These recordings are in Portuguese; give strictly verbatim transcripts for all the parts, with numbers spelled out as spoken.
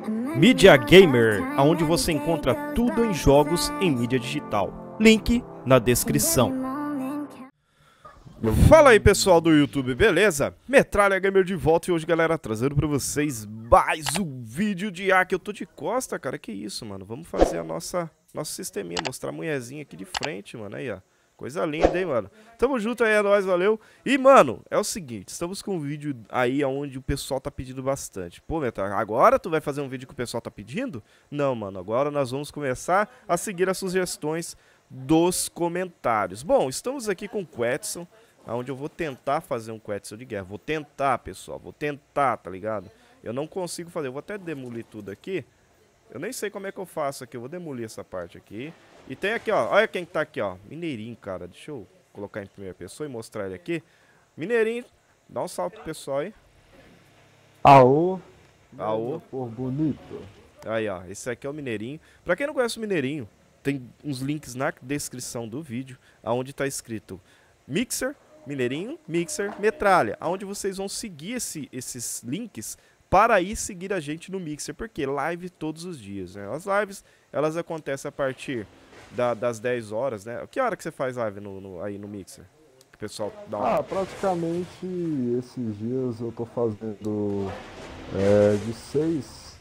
Mídia Gamer, onde você encontra tudo em jogos em mídia digital. Link na descrição. Fala aí pessoal do YouTube, beleza? Metralha Gamer de volta e hoje, galera, trazendo pra vocês mais um vídeo de A, que eu tô de costa, cara, que isso, mano. Vamos fazer a nossa, nosso sisteminha, mostrar a mulherzinha aqui de frente, mano, aí, ó. Coisa linda, hein, mano. Tamo junto aí, é nóis, valeu. E, mano, é o seguinte, estamos com um vídeo aí onde o pessoal tá pedindo bastante. Pô, Metralha, agora tu vai fazer um vídeo que o pessoal tá pedindo? Não, mano, agora nós vamos começar a seguir as sugestões dos comentários. Bom, estamos aqui com o Quetzal, onde eu vou tentar fazer um Quetzal de guerra. Vou tentar, pessoal, vou tentar, tá ligado? Eu não consigo fazer, eu vou até demolir tudo aqui. Eu nem sei como é que eu faço aqui, eu vou demolir essa parte aqui. E tem aqui, ó, olha quem tá aqui, ó, Mineirinho, cara. Deixa eu colocar em primeira pessoa e mostrar ele aqui. Mineirinho, dá um salve pro pessoal aí. Aô. Aô. Por bonito. Aí, ó, esse aqui é o Mineirinho. Pra quem não conhece o Mineirinho, tem uns links na descrição do vídeo, onde tá escrito Mixer, Mineirinho, Mixer, Metralha, onde vocês vão seguir esse, esses links para ir seguir a gente no Mixer, porque live todos os dias, né? As lives, elas acontecem a partir da, das dez horas, né? Que hora que você faz live no, no, aí no Mixer? Que o pessoal dá uma... Ah, praticamente esses dias eu tô fazendo é, de seis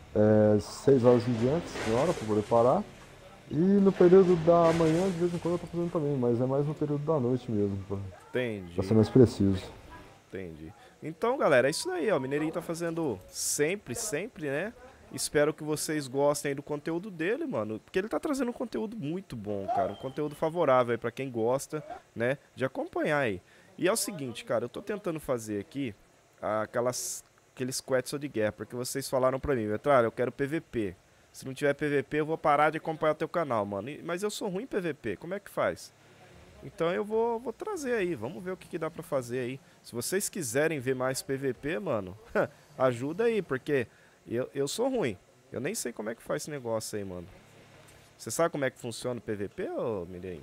é, horas em diante, tem hora pra poder parar. E no período da manhã, de vez em quando eu tô fazendo também, mas é mais no período da noite mesmo, pra, Entendi. pra ser mais preciso. Entendi. Então, galera, é isso aí, ó. O Mineirinho tá fazendo sempre, sempre, né? Espero que vocês gostem aí do conteúdo dele, mano. Porque ele tá trazendo um conteúdo muito bom, cara. Um conteúdo favorável aí pra quem gosta, né? De acompanhar aí. E é o seguinte, cara. Eu tô tentando fazer aqui aquelas, aqueles Quetzal de guerra. Porque vocês falaram pra mim, Metralha, eu quero P V P. Se não tiver P V P, eu vou parar de acompanhar o teu canal, mano. E, mas eu sou ruim em P V P. Como é que faz? Então eu vou, vou trazer aí, vamos ver o que, que dá pra fazer aí. Se vocês quiserem ver mais P V P, mano, ajuda aí, porque eu, eu sou ruim. Eu nem sei como é que faz esse negócio aí, mano. Você sabe como é que funciona o P V P, ô Mirinho?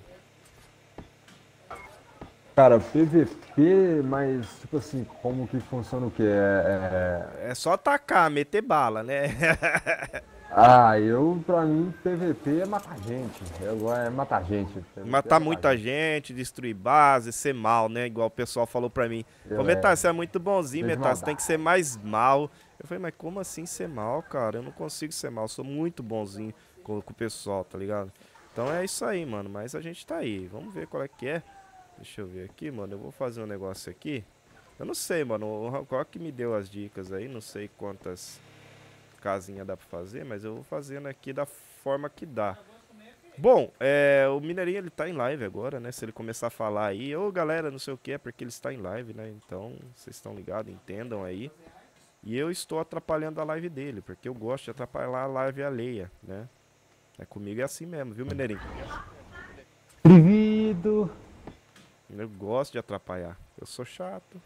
Cara, P V P, mas tipo assim, como que funciona o que? É, é... é só atacar, meter bala, né? Ah, eu, pra mim, P V P é matar gente. Eu, é matar gente. P V P matar é muita gente. gente, destruir base, ser mal, né? Igual o pessoal falou pra mim. Ô, Metal, você é muito bonzinho, Metal, você tem que ser mais mal. Eu falei, mas como assim ser mal, cara? Eu não consigo ser mal, eu sou muito bonzinho com, com o pessoal, tá ligado? Então é isso aí, mano, mas a gente tá aí. Vamos ver qual é que é. Deixa eu ver aqui, mano, eu vou fazer um negócio aqui. Eu não sei, mano, o Hancock que me deu as dicas aí, não sei quantas... casinha dá pra fazer, mas eu vou fazendo aqui da forma que dá. Bom, é, o Mineirinho ele tá em live agora, né? Se ele começar a falar aí, ô galera, não sei o que, é porque ele está em live, né? Então, vocês estão ligados, entendam aí. E eu estou atrapalhando a live dele, porque eu gosto de atrapalhar a live alheia, né? É, comigo é assim mesmo, viu, Mineirinho? Atrevido! Eu gosto de atrapalhar, eu sou chato.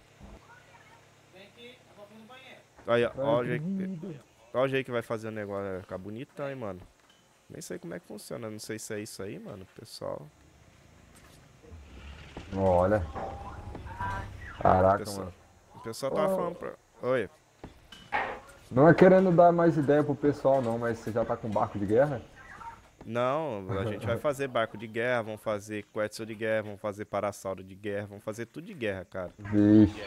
Aí, ó, ó, o jeito, ó o jeito que vai fazer o negócio, vai ficar bonitão, hein, mano. Nem sei como é que funciona, não sei se é isso aí, mano, pessoal. Olha. Caraca, o pessoal, mano. O pessoal tava oh. falando pra... Oi. Não é querendo dar mais ideia pro pessoal, não, mas você já tá com barco de guerra? Não, a gente vai fazer barco de guerra, vamos fazer Quetzal de guerra, vamos fazer Parasauro de guerra, vamos fazer tudo de guerra, cara. Vixe.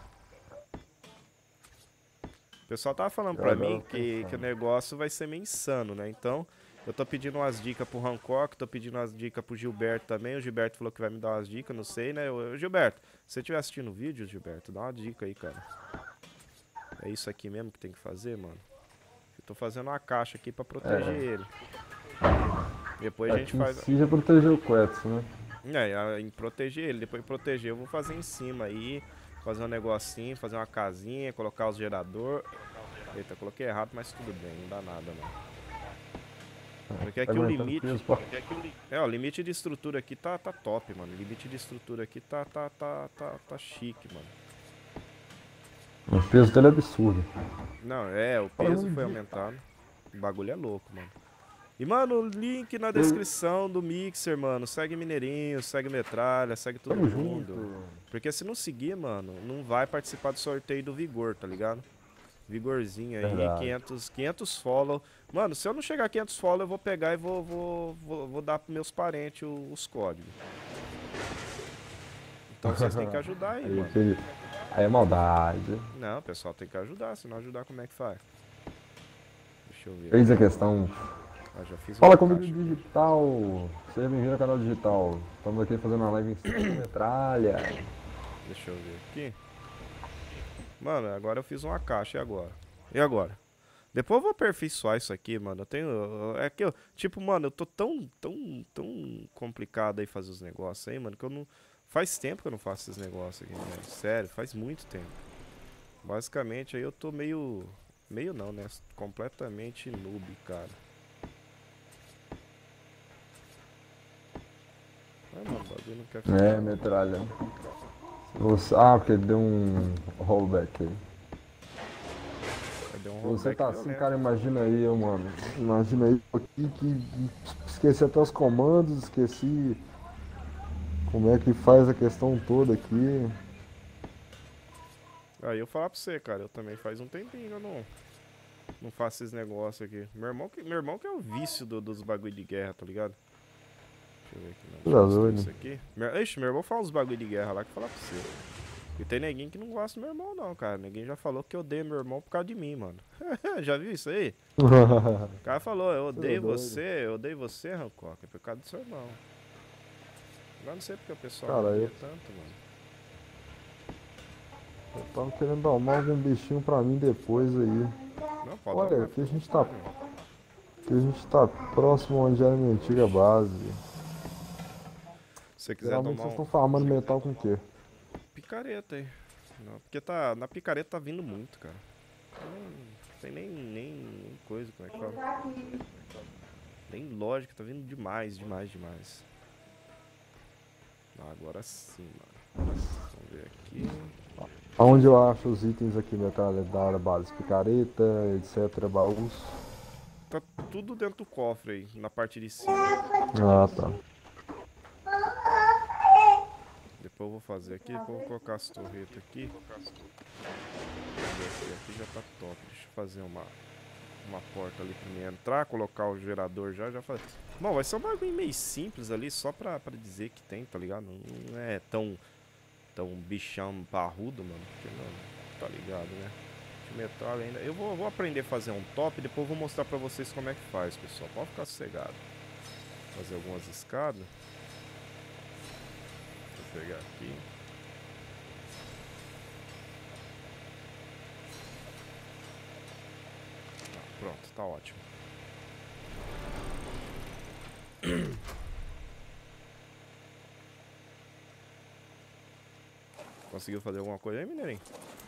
O pessoal tava falando pra mim que, que o negócio vai ser meio insano, né? Então, eu tô pedindo umas dicas pro Hancock, tô pedindo umas dicas pro Gilberto também. O Gilberto falou que vai me dar umas dicas, não sei, né? Eu, Gilberto, se você estiver assistindo o vídeo, Gilberto, dá uma dica aí, cara. É isso aqui mesmo que tem que fazer, mano? Eu tô fazendo uma caixa aqui pra proteger é. ele. Depois é a gente faz... Precisa proteger o Quetzal, né? É, em proteger ele. Depois de proteger, eu vou fazer em cima aí. Fazer um negocinho, fazer uma casinha, colocar os gerador. Eita, coloquei errado, mas tudo bem, não dá nada não. Porque aqui o limite... É, o limite de estrutura aqui tá, tá top, mano. O limite de estrutura aqui tá, tá, tá, tá, tá chique, mano. O peso dele é absurdo. Não, é, o peso foi aumentado. O bagulho é louco, mano. E, mano, link na descrição do Mixer, mano. Segue Mineirinho, segue Metralha, segue todo Tamo mundo. junto. Porque se não seguir, mano, não vai participar do sorteio do Vigor, tá ligado? Vigorzinho aí, Verdade. quinhentos, quinhentos follow. Mano, se eu não chegar a quinhentos follow, eu vou pegar e vou, vou, vou, vou dar pros meus parentes os, os códigos. Então vocês têm que ajudar aí, Aí, mano. filho, aí é maldade. Não, o pessoal tem que ajudar, se não ajudar, como é que faz? Deixa eu ver. Eis a questão. Ah, já fiz Fala uma comigo caixa. digital. Seja bem-vindo ao canal digital. Estamos aqui fazendo uma live em cima de metralha. Deixa eu ver aqui. Mano, agora eu fiz uma caixa, e agora? E agora? Depois eu vou aperfeiçoar isso aqui, mano. Eu tenho. É que eu. Tipo, mano, eu tô tão, tão, tão complicado aí fazer os negócios aí, mano, que eu não. Faz tempo que eu não faço esses negócios aqui, mano. Sério, faz muito tempo. Basicamente aí eu tô meio. Meio não, né? Completamente noob, cara. Ah, mano, o bagulho não quer ficar. É, metralha. Você... Ah, porque deu um rollback aí. Cadê um Você rollback tá assim, violento? cara, imagina aí, eu, mano. Imagina aí eu aqui que esqueci até os comandos, esqueci como é que faz a questão toda aqui. Aí eu falar pra você, cara, eu também faz um tempinho que eu não, não faço esses negócios aqui. Meu irmão que, meu irmão que é o vício do- dos bagulho de guerra, tá ligado? Deixa eu ver aqui, não. Deixa eu Tá mostrar doido. isso aqui. Meu, ixi, meu irmão fala uns bagulho de guerra lá que eu falar pra você. E tem neguinho que não gosta do meu irmão, não, cara. Neguinho já falou que eu odeio meu irmão por causa de mim, mano. Já viu isso aí? O cara falou, eu odeio doido. você, eu odeio você, Hancock, é por causa do seu irmão. Agora não sei porque o pessoal Cara, me odeia eu- tanto, mano. Eu tava querendo arrumar algum bichinho pra mim depois aí. Não, pode Olha, arrumar, aqui a fica à gente tá, vontade, mano. aqui a gente tá próximo onde era a minha antiga base. Se você quiser Geralmente tomar vocês um estão farmando metal com o quê? picareta aí. Não, porque tá, na picareta tá vindo muito, cara. Não tem nem, nem, nem coisa, como é que fala? Nem lógica, tá vindo demais, demais, demais. Ah, agora sim, mano. Vamos ver aqui. Aonde eu acho os itens aqui, metralha da área base? Picareta, etc, baús. Tá tudo dentro do cofre aí, na parte de cima. Ah, tá. Depois eu vou fazer aqui, depois eu vou colocar as torretas aqui. Vamos ver aqui, aqui já tá top. Deixa eu fazer uma, uma porta ali pra mim entrar, colocar o gerador já, já fazer. Bom, vai ser um bagulho meio simples ali, só pra, pra dizer que tem, tá ligado? Não, não é tão, tão bichão parrudo, mano. Porque não, tá ligado, né? De metal ainda. Eu vou, vou aprender a fazer um top, depois eu vou mostrar pra vocês como é que faz, pessoal. Pode ficar sossegado. Fazer algumas escadas. Vou pegar aqui. Tá, pronto, tá ótimo. Conseguiu fazer alguma coisa aí, mineirinho?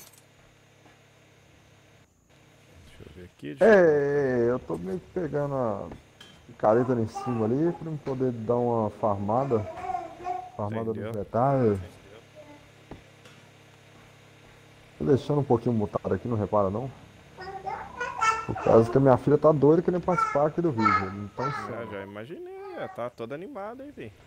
Deixa eu ver aqui. Deixa eu... É, eu tô meio que pegando a picareta ali em cima ali pra eu poder dar uma farmada. Farmada Entendeu? dos metais. Tô deixando um pouquinho mutado aqui, não repara não? Por causa que a minha filha tá doida querendo participar aqui do vídeo. Não tá Já, insano. já imaginei, já tá toda animada aí, vi.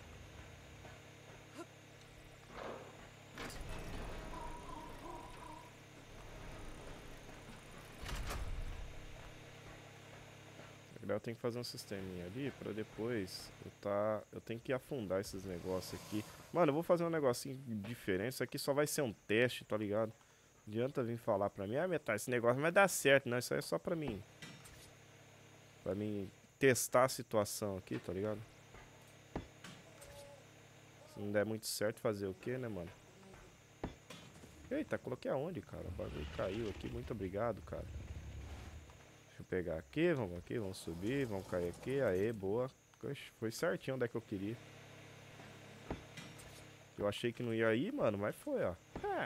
Eu tenho que fazer um sisteminha ali pra depois eu tá. Eu tenho que afundar esses negócios aqui. Mano, eu vou fazer um negocinho diferente. Isso aqui só vai ser um teste, tá ligado? Não adianta vir falar pra mim, ah, Metal, esse negócio não vai dar certo, não. Isso aí é só pra mim. Pra mim testar a situação aqui, tá ligado? Se não der muito certo, fazer o que, né, mano? Eita, coloquei aonde, cara? O bagulho caiu aqui. Muito obrigado, cara. Deixa eu pegar aqui, vamos aqui, vamos subir, vamos cair aqui. Aê, boa. Oxe, foi certinho onde é que eu queria. Eu achei que não ia ir, mano, mas foi, ó. É.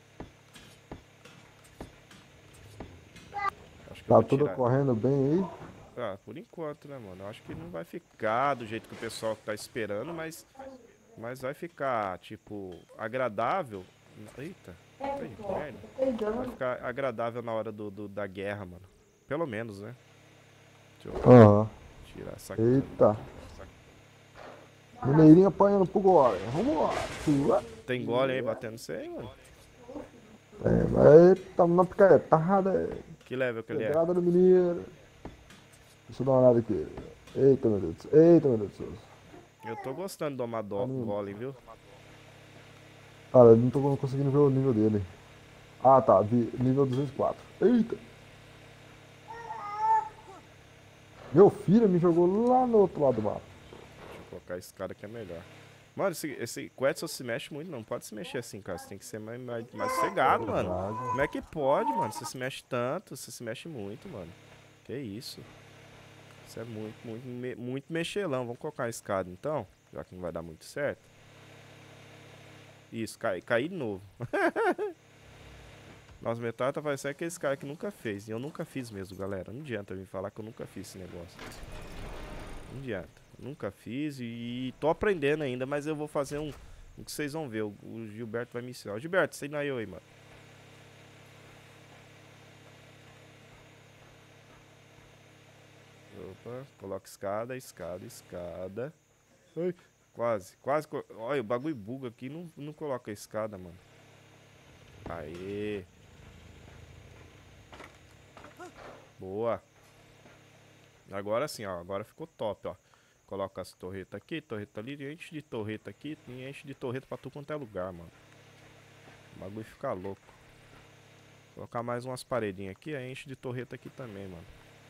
Acho que eu Tá vou tudo tirar. correndo bem aí? Ah, por enquanto, né, mano? Eu acho que não vai ficar do jeito que o pessoal tá esperando, mas... Mas vai ficar, tipo, agradável. Eita, tá inferno. Vai ficar agradável na hora do, do- da guerra, mano. Pelo menos, né? Deixa eu Aham. tirar essa Eita. Mineirinho apanhando pro gole. Vambora. Tem gole aí batendo você aí, mano? É, mas tamo na picaretada. Que level que ele é? Pedrada no menino. Deixa eu dar uma olhada aqui. Eita, meu Deus do céu. Eita, meu Deus do céu. Eu tô gostando do Amador Golem, viu? Cara, eu não tô conseguindo ver o nível dele. Ah, tá. Vi, nível duzentos e quatro. Eita. Meu filho me jogou lá no outro lado do mapa. Deixa eu colocar esse cara que é melhor. Mano, esse, esse Quetzal se mexe muito, não pode se mexer assim, cara. Você tem que ser mais, mais, mais sossegado, mano. Como é que pode, mano? Você se mexe tanto, você se mexe muito, mano. Que isso? Isso é muito, muito, me, muito mexelão. Vamos colocar a escada, então, já que não vai dar muito certo. Isso, cai, cair de novo. Nossa, metade vai ser aquele cara que nunca fez. E eu nunca fiz mesmo, galera. Não adianta vir falar que eu nunca fiz esse negócio. Não adianta. Nunca fiz e tô aprendendo ainda, mas eu vou fazer um, um que vocês vão ver. O, o Gilberto vai me ensinar. Gilberto, você não é eu aí, mano. Opa, coloca escada, escada, escada. Ai, quase, quase. Olha, o bagulho buga aqui, não, não coloca a escada, mano. Aê. Boa. Agora sim, ó. Agora ficou top, ó. Coloca as torretas aqui, torreta ali, enche de torreta aqui, e enche de torreta pra tudo quanto é lugar, mano. O bagulho fica louco. Colocar mais umas paredinhas aqui, aí enche de torreta aqui também, mano.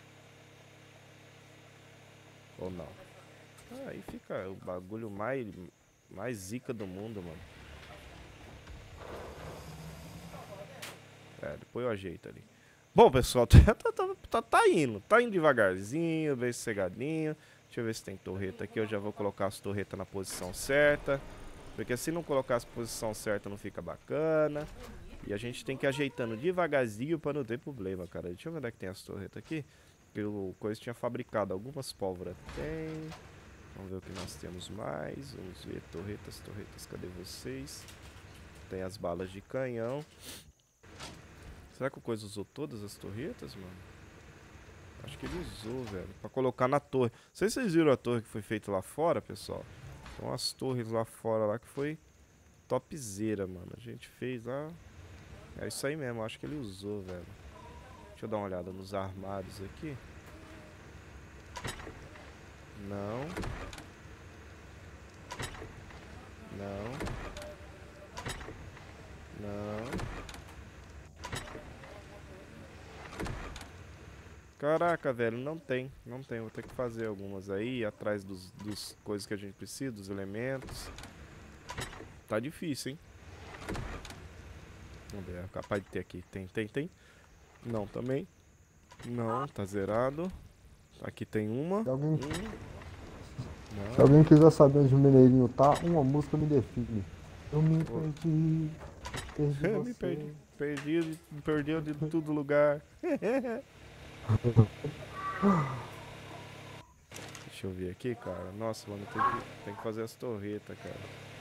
Ou não. Aí fica o bagulho mais, mais zica do mundo, mano. É, depois eu ajeito ali. Bom, pessoal, tá, tá, tá, tá indo. Tá indo devagarzinho, bem sossegadinho. Deixa eu ver se tem torreta aqui. Eu já vou colocar as torretas na posição certa. Porque se não colocar as posição certa não fica bacana. E a gente tem que ir ajeitando devagarzinho pra não ter problema, cara. Deixa eu ver onde é que tem as torretas aqui. Que o Coisa tinha fabricado algumas pólvoras. Tem. Vamos ver o que nós temos mais. Vamos ver torretas, torretas. Cadê vocês? Tem as balas de canhão. Será que o Coisa usou todas as torretas, mano? Acho que ele usou, velho. Pra colocar na torre. Não sei se vocês viram a torre que foi feita lá fora, pessoal. Tem umas torres lá fora lá que foi topzera, mano. A gente fez lá. É isso aí mesmo, acho que ele usou, velho. Deixa eu dar uma olhada nos armários aqui. Não. Não. Não. Caraca, velho, não tem, não tem, vou ter que fazer algumas aí, atrás dos, dos coisas que a gente precisa, dos elementos. Tá difícil, hein? Vamos ver, é capaz de ter aqui, tem, tem, tem. Não, também. Não, tá zerado. Aqui tem uma. Se alguém, um. se alguém quiser saber onde o Mineirinho tá, uma música me define. Eu me Pô. perdi, perdi Eu você. me perdi, perdi, perdi de todo lugar. Deixa eu ver aqui, cara. Nossa, mano, tem que, tem que fazer as torretas, cara.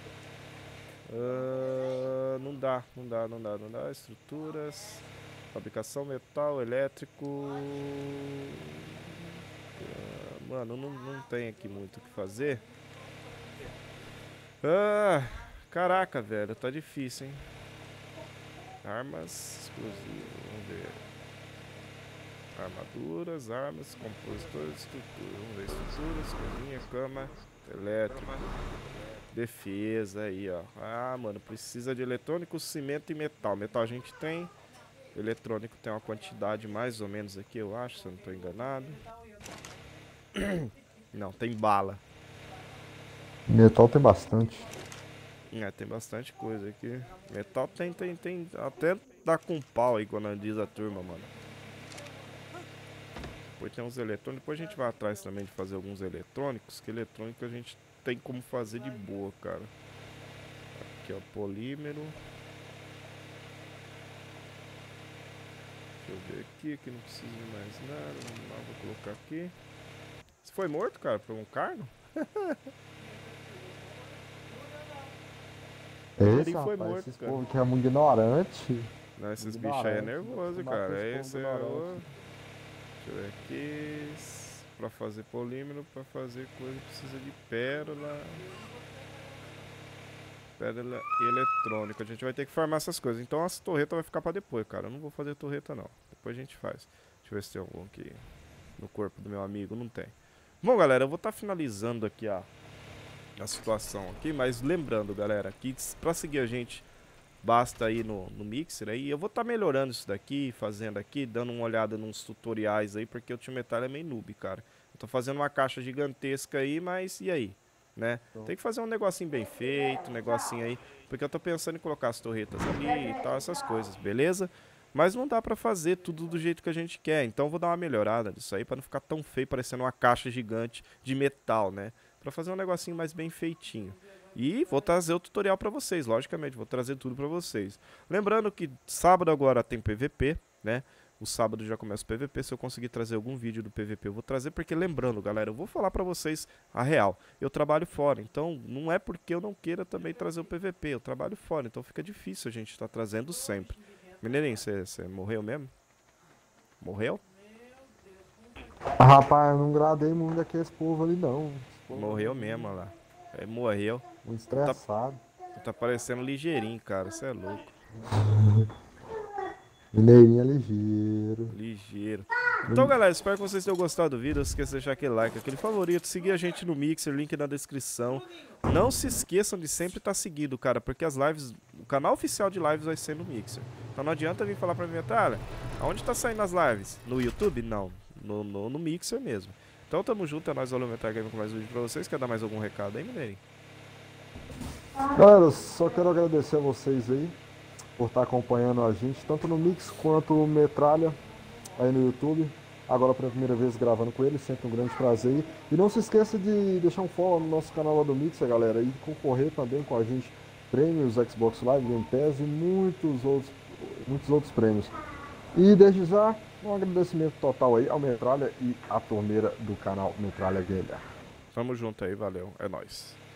Uh, não dá, não dá, não dá, não dá. Estruturas, fabricação metal, elétrico. Uh, mano, não, não tem aqui muito o que fazer. Ah, caraca, velho, tá difícil, hein? Armas explosivas, vamos ver. Armaduras, armas, compositores, estrutura. Vamos ver estruturas, cozinha, cama, elétrico, defesa aí, ó. Ah, mano, precisa de eletrônico, cimento e metal. Metal a gente tem. Eletrônico tem uma quantidade mais ou menos aqui, eu acho, se eu não tô enganado. Não, tem bala. Metal tem bastante. É, tem bastante coisa aqui. Metal tem, tem, tem. Até dá com pau aí quando diz a turma, mano. Depois tem uns eletrônicos. Depois a gente vai atrás também de fazer alguns eletrônicos. Que eletrônico a gente tem como fazer de boa, cara. Aqui, ó, polímero. Deixa eu ver aqui. Aqui não precisa de mais nada. Vamos lá, vou colocar aqui. Você foi morto, cara? Por um carno? Esse, Ele foi rapaz, morto, esses cara. povos que é muito ignorante. Não, esses Muito bichos aí é ignorante, nervoso, tem que cara. bater esse Esse povo é o... ignorante. Deixa eu ver aqui. Pra fazer polímero, pra fazer coisa precisa de pérola. Pedra eletrônica. A gente vai ter que farmar essas coisas. Então as torretas vai ficar pra depois, cara. Eu não vou fazer torreta, não. Depois a gente faz. Deixa eu ver se tem algum aqui no corpo do meu amigo. Não tem. Bom, galera, eu vou estar tá finalizando aqui a, a situação aqui. Mas lembrando, galera, que pra seguir a gente, basta aí no, no Mixer aí. Eu vou estar tá melhorando isso daqui, fazendo aqui, dando uma olhada nos tutoriais aí. Porque o Tio Metralha é meio noob, cara. Eu tô fazendo uma caixa gigantesca aí, mas e aí? Né? Tem que fazer um negocinho bem feito, um negocinho aí, porque eu tô pensando em colocar as torretas ali e tal, essas coisas, beleza? Mas não dá pra fazer tudo do jeito que a gente quer, então eu vou dar uma melhorada nisso aí pra não ficar tão feio, parecendo uma caixa gigante de metal, né? Pra fazer um negocinho mais bem feitinho. E vou trazer o tutorial pra vocês, logicamente, vou trazer tudo pra vocês. Lembrando que sábado agora tem P V P, né? O sábado já começa o P V P, se eu conseguir trazer algum vídeo do P V P eu vou trazer, porque lembrando, galera, eu vou falar pra vocês a real. Eu trabalho fora, então não é porque eu não queira também trazer o P V P, eu trabalho fora, então fica difícil a gente estar tá trazendo sempre. Mineirinho, você morreu mesmo? Morreu? Ah, rapaz, eu não gradei muito daqueles povo ali não. Morreu mesmo, olha lá. Ele morreu. Muito estressado. Tá, tá parecendo ligeirinho, cara, você é louco. Mineirinho é ligeiro. Ligeiro. Então, galera, espero que vocês tenham gostado do vídeo. Não se esqueça de deixar aquele like, aquele favorito, seguir a gente no Mixer, link na descrição. Não se esqueçam de sempre estar seguido, cara, porque as lives, o canal oficial de lives vai ser no Mixer. Então não adianta vir falar pra mim, Metralha, aonde tá saindo as lives? No YouTube? Não, no, no, no Mixer mesmo. Então tamo junto, é nóis, valeu, Metralha Game com mais um vídeo pra vocês. Quer dar mais algum recado aí, Mineirinho? Galera, só quero agradecer a vocês aí por estar acompanhando a gente, tanto no Mix quanto no Metralha, aí no YouTube. Agora pela primeira vez gravando com ele, sempre um grande prazer. E não se esqueça de deixar um follow no nosso canal lá do Mixer, galera, e concorrer também com a gente prêmios Xbox Live, Game Pass e muitos outros, muitos outros prêmios. E desde já, um agradecimento total aí ao Metralha e à torneira do canal Metralha Gamer. Tamo junto aí, valeu, é nóis.